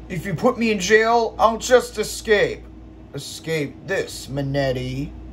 If you put me in jail, I'll just escape. Escape this, Manetti.